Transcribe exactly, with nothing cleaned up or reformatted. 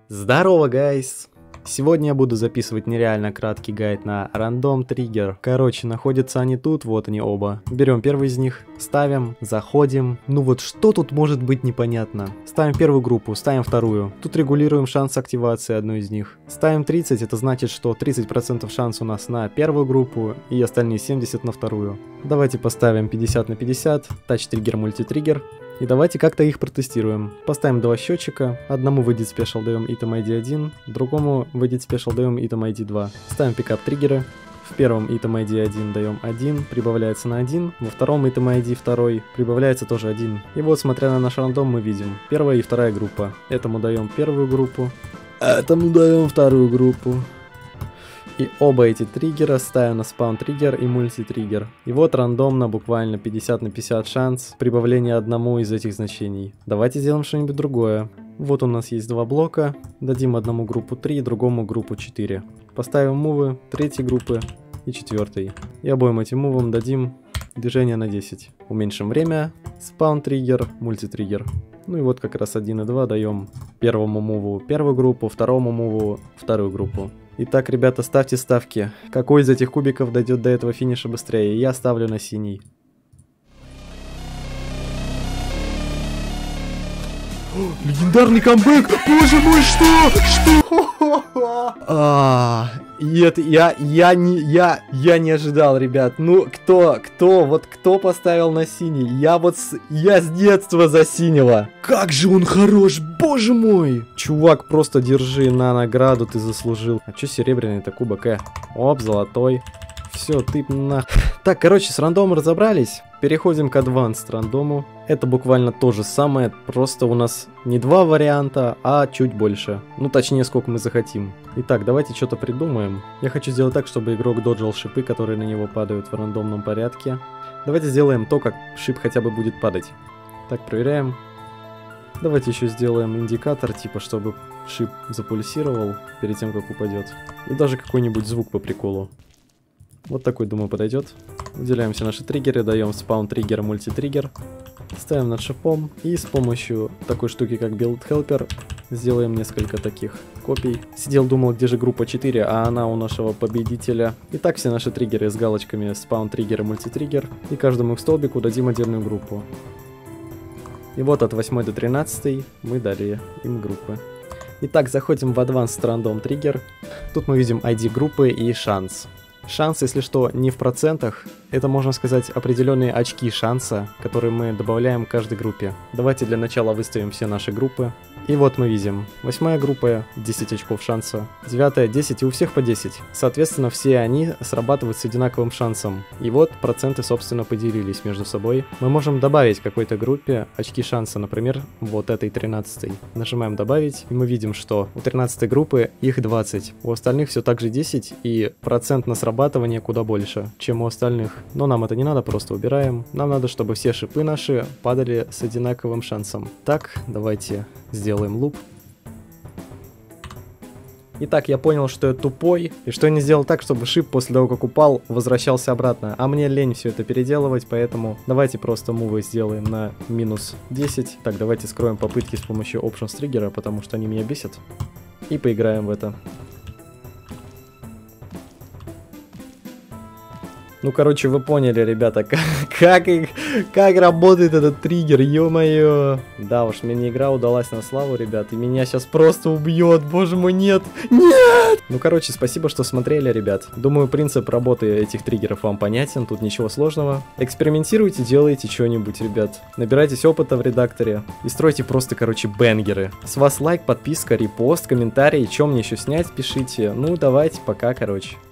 Здорово, гайс! Сегодня я буду записывать нереально краткий гайд на рандом триггер. Короче, находятся они тут, вот они оба. Берем первый из них, ставим, заходим. Ну вот что тут может быть непонятно? Ставим первую группу, ставим вторую. Тут регулируем шанс активации одной из них. Ставим тридцать, это значит, что тридцать процентов шанс у нас на первую группу и остальные семьдесят на вторую. Давайте поставим пятьдесят на пятьдесят, тач-триггер, мультитриггер. И давайте как-то их протестируем. Поставим два счетчика. Одному в Edit Special даем Item ай ди один, другому в Edit Special даем Item ай ди два. Ставим пикап триггеры. В первом Item ай ди один даем один, прибавляется на один. Во втором Item ай ди два прибавляется тоже один. И вот, смотря на наш рандом, мы видим первая и вторая группа. Этому даем первую группу, этому даем вторую группу. И оба эти триггера ставим на спаун триггер и мультитриггер. И вот рандомно, буквально пятьдесят на пятьдесят шанс прибавления одному из этих значений. Давайте сделаем что-нибудь другое. Вот у нас есть два блока. Дадим одному группу три, другому группу четыре. Поставим мувы третьей группы и четвертой. И обоим этим мувам дадим движение на десять. Уменьшим время. Спаун триггер, мультитриггер. Ну и вот как раз один и два даем первому муву первую группу, второму муву вторую группу. Итак, ребята, ставьте ставки. Какой из этих кубиков дойдет до этого финиша быстрее? Я ставлю на синий. О, легендарный камбэк! Боже мой, что? Что? А, и это я, я не, я, я не ожидал, ребят. Ну, кто, кто, вот кто поставил на синий? Я вот, с, я с детства за синего. Как же он хорош, боже мой! Чувак, просто держи на награду, ты заслужил. А чё серебряный-то кубок, э? Оп, золотой. Все, ты на... Так, короче, с рандомом разобрались. Переходим к Advanced рандому. Это буквально то же самое, просто у нас не два варианта, а чуть больше. Ну, точнее, сколько мы захотим. Итак, давайте что-то придумаем. Я хочу сделать так, чтобы игрок доджил шипы, которые на него падают в рандомном порядке. Давайте сделаем то, как шип хотя бы будет падать. Так, проверяем. Давайте еще сделаем индикатор, типа, чтобы шип запульсировал перед тем, как упадет. И даже какой-нибудь звук по приколу. Вот такой, думаю, подойдет. Выделяем все наши триггеры, даем спаун триггер, мультитриггер. Ставим над шипом и с помощью такой штуки, как Build Helper, сделаем несколько таких копий. Сидел, думал, где же группа четыре, а она у нашего победителя. Итак, все наши триггеры с галочками спаун триггер и мультитриггер. И каждому их столбику дадим отдельную группу. И вот от восьмой до тринадцатой мы дали им группы. Итак, заходим в Advanced Random Trigger. Тут мы видим ай ди группы и шанс. Шанс, если что, не в процентах, это, можно сказать, определенные очки шанса, которые мы добавляем к каждой группе. Давайте для начала выставим все наши группы. И вот мы видим, восьмая группа десять очков шанса, девятая десять и у всех по десять. Соответственно, все они срабатывают с одинаковым шансом. И вот проценты, собственно, поделились между собой. Мы можем добавить какой-то группе очки шанса, например, вот этой тринадцатой. Нажимаем добавить, и мы видим, что у тринадцатой группы их двадцать, у остальных все так же десять, и процент на срабатывание куда больше, чем у остальных. Но нам это не надо, просто убираем. Нам надо, чтобы все шипы наши падали с одинаковым шансом. Так, давайте сделаем луп. Итак, я понял, что я тупой, и что я не сделал так, чтобы шип после того, как упал, возвращался обратно. А мне лень все это переделывать, поэтому давайте просто мувы сделаем на минус десять. Так, давайте скроем попытки с помощью Options триггера, потому что они меня бесят. И поиграем в это. Ну, короче, вы поняли, ребята, как, как, как работает этот триггер, ё-моё. Да уж, мне игра удалась на славу, ребят, и меня сейчас просто убьет, боже мой, нет, нет! Ну, короче, спасибо, что смотрели, ребят. Думаю, принцип работы этих триггеров вам понятен, тут ничего сложного. Экспериментируйте, делайте что-нибудь, ребят. Набирайтесь опыта в редакторе и стройте просто, короче, бенгеры. С вас лайк, подписка, репост, комментарий, что мне еще снять, пишите. Ну, давайте, пока, короче.